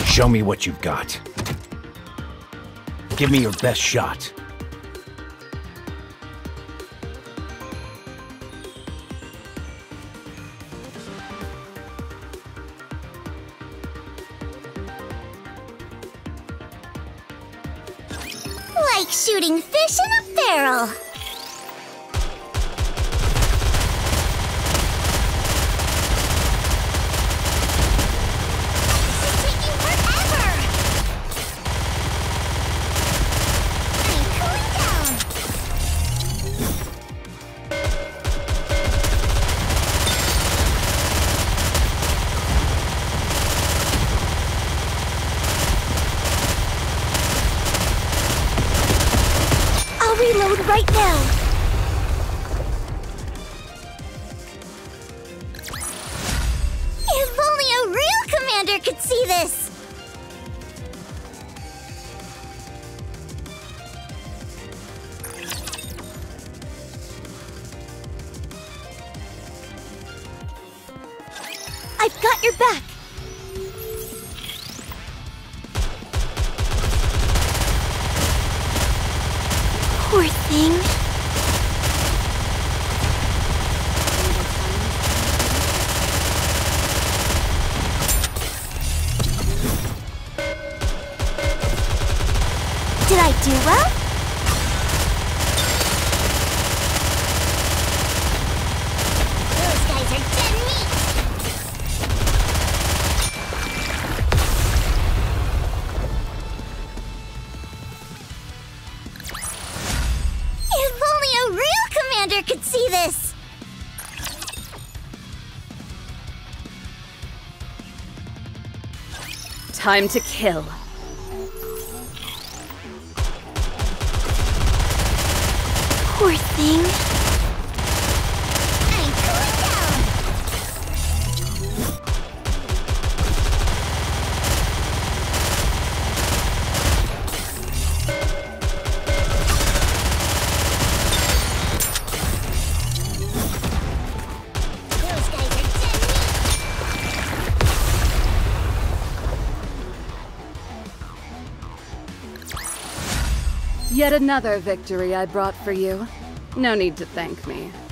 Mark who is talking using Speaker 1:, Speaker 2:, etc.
Speaker 1: Show me what you've got. Give me your best shot.
Speaker 2: Like shooting fish in a barrel. Reload right now. If only a real commander could see this. I've got your back. Poor thing. Did I do well? Those guys are dead meat. If only a real commander could see this!
Speaker 3: Time to kill.
Speaker 2: Poor thing. I'm cooling down! Those guys are dead meat!
Speaker 3: Yet another victory I brought for you. No need to thank me.